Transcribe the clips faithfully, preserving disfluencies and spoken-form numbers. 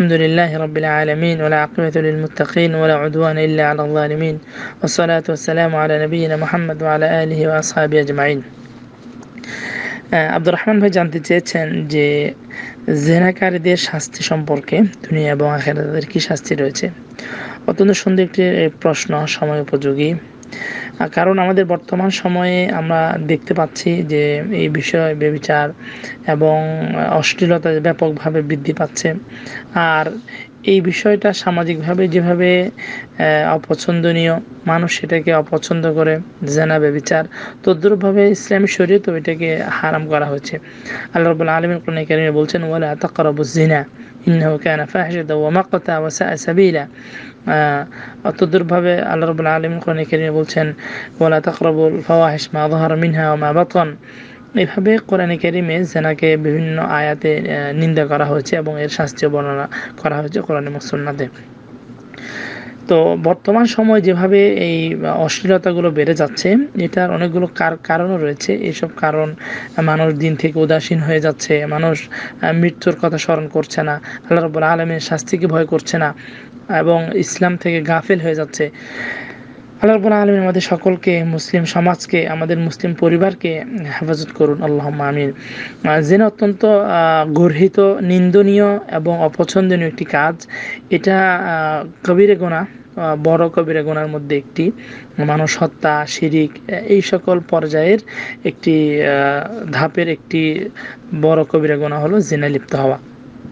الحمد لله رب العالمين والعاقبة للمتقين ولا عدوان إلا على الظالمين والصلاة والسلام على نبينا محمد وعلى آله وأصحابه أجمعين. আব্দুর রহমান ভাই জানতে চেয়েছেন যে জেনাকারীদের শাস্তি সম্পর্কে দুনিয়া এবং আখিরাতের কি শাস্তি রয়েছে। অত্যন্ত সুন্দর একটি প্রশ্ন, সময় উপযোগী। কারণ আমাদের বর্তমান সময়ে আমরা দেখতে পাচ্ছি যে এই বিষয় ব্যভিচার এবং অশ্লীলতা ব্যাপকভাবে বৃদ্ধি পাচ্ছে। আর এই বিষয়টা সামাজিকভাবে যেভাবে অপছন্দনীয়, মানুষ সেটাকে অপছন্দ করে, জেনা ব্যভিচার, তদ্রূপভাবে ইসলামী শরীয়তেও এটাকে হারাম করা হয়েছে। আল্লাহ রাব্বুল আলামিন কোরআনে কারিমে বলছেন, ওয়ালা তাকরাবুজ জিনা ইন্নাহু কানা ফাহিশাতান ওয়া মাকতা ওয়া সাআ সাবিলা। তদ্রূপভাবে আল্লাহ রাব্বুল আলামিন কোরআনে কারিমে বলছেন, ওয়ালা তাকরাবুল ফাওয়াহিশ মা যাহারা মিনহা ওয়া মা বাতান। এভাবে কোরআনে কারিমে জেনাকে বিভিন্ন আয়াতে নিন্দা করা হয়েছে এবং এর শাস্তি বর্ণনা করা হয়েছে কোরআনে এবং সুন্নাতে। তো বর্তমান সময় যেভাবে এই অশ্লীলতাগুলো বেড়ে যাচ্ছে, এটার অনেকগুলো কারণও রয়েছে। এইসব কারণ, মানুষ দিন থেকে উদাসীন হয়ে যাচ্ছে, মানুষ মৃত্যুর কথা স্মরণ করছে না, আল্লাহ রাব্বুল আলামিনের শাস্তিকে ভয় করছে না এবং ইসলাম থেকে গাফেল হয়ে যাচ্ছে। আল্লাহ রাব্বুল আলামিন আমাদের সকলকে, মুসলিম সমাজকে, আমাদের মুসলিম পরিবারকে হেফাজত করুন, আল্লাহুম্মা আমিন। জিনা অত্যন্ত গর্হিত, নিন্দনীয় এবং অপছন্দনীয় একটি কাজ। এটা কবিরে গুনাহ, বড় কবিরা গুনার মধ্যে একটি। মানুষ হত্যা, শিরিক, এই সকল পর্যায়ের একটি ধাপের একটি বড় কবিরা গুনাহ হলো জিনা লিপ্ত হওয়া।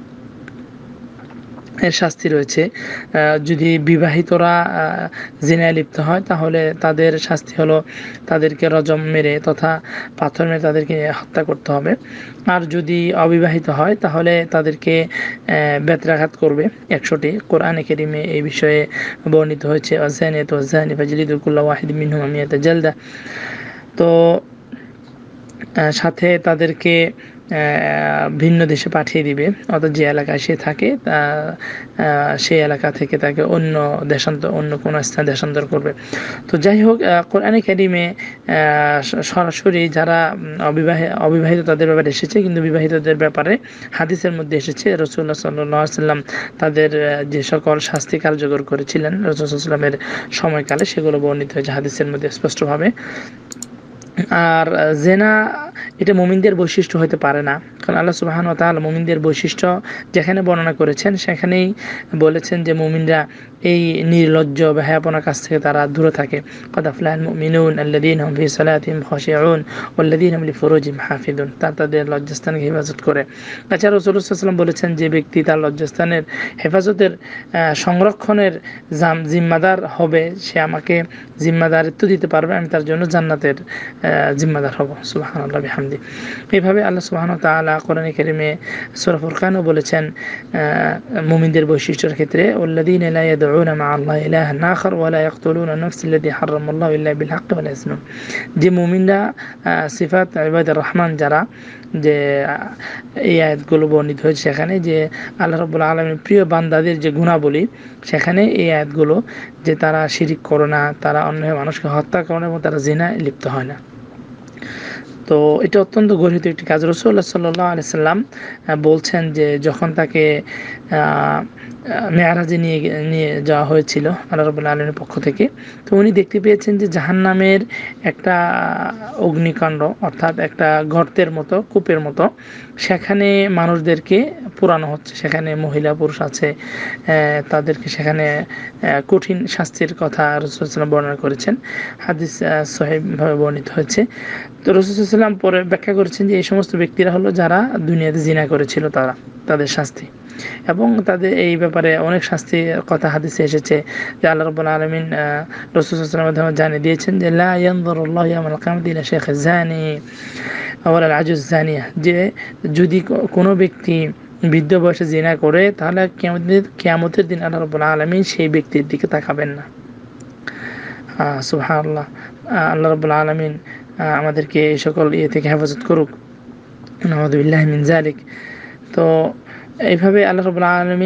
এর শাস্তি রয়েছে। যদি বিবাহিতরা জিনায় লিপ্ত হয় তাহলে তাদের শাস্তি হলো তাদেরকে রজম মেরে তথা পাথর মেরে তাদেরকে হত্যা করতে হবে। আর যদি অবিবাহিত হয় তাহলে তাদেরকে বেত্রাঘাত করবে একশোটি। কোরআনে কারিমে এই বিষয়ে বর্ণিত হয়েছে, ওয়াজানিয়াতু ওয়াজানি ফাজলিদু কুল্লা ওয়াহিদ মিনহুমা মিয়াতা জালদা। তো সাথে তাদেরকে ভিন্ন দেশে পাঠিয়ে দিবে, অর্থাৎ যে এলাকায় সে থাকে তা সেই এলাকা থেকে তাকে অন্য দেশান্তর, অন্য কোনো স্থানে দেশান্তর করবে। তো যাই হোক, কোরআনে কারিমে সরাসরি যারা অবিবাহিত অবিবাহিত তাদের ব্যাপারে এসেছে, কিন্তু বিবাহিতদের ব্যাপারে হাদিসের মধ্যে এসেছে রাসূলুল্লাহ সাল্লাল্লাহু আলাইহি ওয়াসাল্লাম তাদের যে সকল শাস্তি কার্যকর করেছিলেন রাসূলুল্লাহ সাল্লাল্লাহু আলাইহি ওয়াসাল্লামের সময়কালে, সেগুলো বর্ণিত হয়েছে হাদিসের মধ্যে স্পষ্টভাবে। আর জেনা এটা মুমিনদের বৈশিষ্ট্য হতে পারে না, কারণ আল্লাহ সুবহানাহু ওয়া তাআলা মুমিনদের বৈশিষ্ট্য যেখানে বর্ণনা করেছেন সেখানেই বলেছেন যে মুমিনরা এই নির্লজ্জ বেহায়াপনার কাছ থেকে তারা দূরে থাকে। ক্বাদ আফলাহাল মুমিনুন আল্লাযীনা হুম ফী সালাতিহিম খাশিউন ওয়াল্লাযীনা হুম লিফুরুজিহিম হাফিজুন। তারা তাদের লজ্জাস্থানকে হেফাজত করে। তাছাড়া রাসূলুল্লাহ সাল্লাল্লাহু আলাইহি ওয়াসাল্লাম বলেছেন, যে ব্যক্তি তার লজ্জাস্থানের হেফাজতের সংরক্ষণের জিম্মাদার হবে, সে আমাকে জিম্মাদারিত্ব দিতে পারবে, আমি তার জন্য জান্নাতের জিম্মাদার হব। সুবহানাল্লাহ বিহামদি। এইভাবে আল্লাহ সুবহানাহু ওয়া তাআলা কোরআনে কারিমে সূরা ফুরকানও বলেছেন মুমিনদের বৈশিষ্ট্যের ক্ষেত্রে, ওয়াল্লাযীনা লা ইয়াদউনা মা আল্লাহি ইলাহান আখার ওয়া লা ইয়াকতুলুনা আন-নাফস আল্লাতী হারামাল্লাহু ইল্লা বিল হাক্কি ওয়া লা ইয়াজনুন। যে মুমিনরা সিফাত ইবাদুর রহমান যারা, যে এই আয়াতগুলো বর্ণিত হয়েছে সেখানে যে আল্লাহ রাব্বুল আলামিনের প্রিয় বান্দাদের যে গুণাবলী, সেখানে এই আয়াতগুলো যে তারা শিরিক করে না, তারা অন্য মানুষকে হত্যা করে না এবং তারা জিনায় লিপ্ত হয় না। তো এটা অত্যন্ত গর্হিত একটি কাজ। রাসূলুল্লাহ সাল্লাল্লাহু আলাইহি সাল্লাম বলছেন যে যখন তাকে মেরাজে নিয়ে নিয়ে যাওয়া হয়েছিল আল্লাহ রাব্বুল আলামিনের পক্ষ থেকে, তো উনি দেখতে পেয়েছেন যে জাহান্নামের একটা অগ্নিকাণ্ড, অর্থাৎ একটা গর্তের মতো, কূপের মতো, সেখানে মানুষদেরকে পোড়ানো হচ্ছে। সেখানে মহিলা পুরুষ আছে, তাদেরকে সেখানে কঠিন শাস্তির কথা রাসূলুল্লাহ সাল্লাল্লাহু আলাইহি ওয়াসাল্লাম বর্ণনা করেছেন। হাদিস সহিহভাবে বর্ণিত হয়েছে। তো রাসূলুল্লাহ সাল্লাল্লাহু আলাইহি ওয়াসাল্লাম পরে ব্যাখ্যা করেছেন যে এই সমস্ত ব্যক্তিরা হলো যারা দুনিয়াতে জিনা করেছিল, তারা তাদের শাস্তি, এবং তাদের এই ব্যাপারে অনেক শাস্তির কথা হাদিসে এসেছে যে আল্লাহ রাব্বুল আলামিন রাসূলুল্লাহ সাল্লাল্লাহু আলাইহি ওয়াসাল্লামের মাধ্যমে জানিয়ে দিয়েছেন যে লা ইয়ানযুরুল্লাহু ইয়াওমাল কিয়ামাতি ইলা শাইখিজ জানি ওয়াল আজুজ জানিয়া, যে যদি কোনো ব্যক্তি বৃদ্ধ বয়সে জিনা করে তাহলে কিয়ামতের কিয়ামতের দিন আল্লাহ রাব্বুল আলামিন সেই ব্যক্তির দিকে তাকাবেন না। সুবহানাল্লাহ। আল্লাহ রাব্বুল আলামিন আমাদেরকে এই সকল ইয়ে থেকে হেফাজত করুক, নাউযুবিল্লাহি মিন যালিক। তো এইভাবে আল্লাহ রাব্বুল আলামিন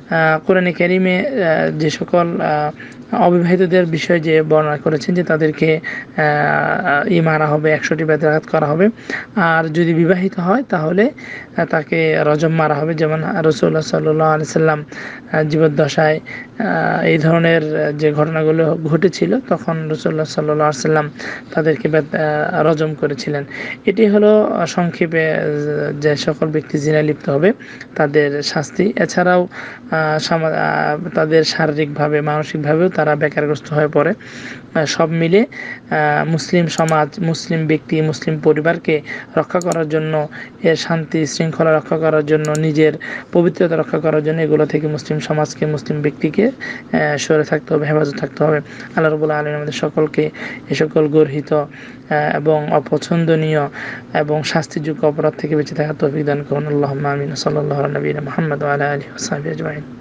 কোরআনে কারিমে যে সকল অবিবাহিতদের বিষয় যে বর্ণনা করেছেন যে তাদেরকে ই মারা হবে, একশোটি বেত্রাঘাত করা হবে। আর যদি বিবাহিত হয় তাহলে তাকে রজম মারা হবে। যেমন রাসূলুল্লাহ সাল্লাল্লাহু আলাইহি সাল্লাম জীবদ্দশায় এই ধরনের যে ঘটনাগুলো ঘটেছিল তখন রাসূলুল্লাহ সাল্লাল্লাহু আলাইহি সাল্লাম তাদেরকে রজম করেছিলেন। এটি হলো সংক্ষেপে যে সকল ব্যক্তি জিনায় লিপ্ত হবে তাদের শাস্তি। এছাড়াও তাদের শারীরিকভাবে মানসিকভাবেও তারা বেকারগ্রস্ত হয়ে পড়ে। সব মিলে মুসলিম সমাজ, মুসলিম ব্যক্তি, মুসলিম পরিবারকে রক্ষা করার জন্য, এর শান্তি শৃঙ্খলা রক্ষা করার জন্য, নিজের পবিত্রতা রক্ষা করার জন্য এগুলো থেকে মুসলিম সমাজকে, মুসলিম ব্যক্তিকে সরে থাকতে হবে, হেফাজত থাকতে হবে। আল্লাহ রাব্বুল আলামিন আমাদের সকলকে এ সকল গর্হিত এবং অপছন্দনীয় এবং শাস্তিযোগ্য অপরাধ থেকে বেঁচে থাকার তৌফিক দান করুন। আল্লাহুম্মা আমিন। সাল্লাল্লাহু আলা নবিয়িনা মুহাম্মদ ওয়া আলা আলিহি ওয়া সাহবিহি আজমাইন।